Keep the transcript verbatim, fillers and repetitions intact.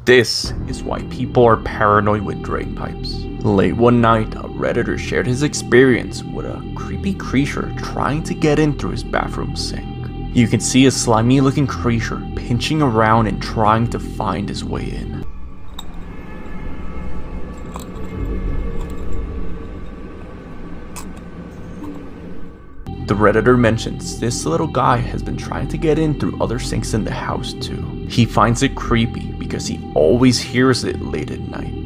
This is why people are paranoid with drain pipes. Late one night, a Redditor shared his experience with a creepy creature trying to get in through his bathroom sink. You can see a slimy looking creature pinching around and trying to find his way in. The Redditor mentions this little guy has been trying to get in through other sinks in the house too. He finds it creepy because he always hears it late at night.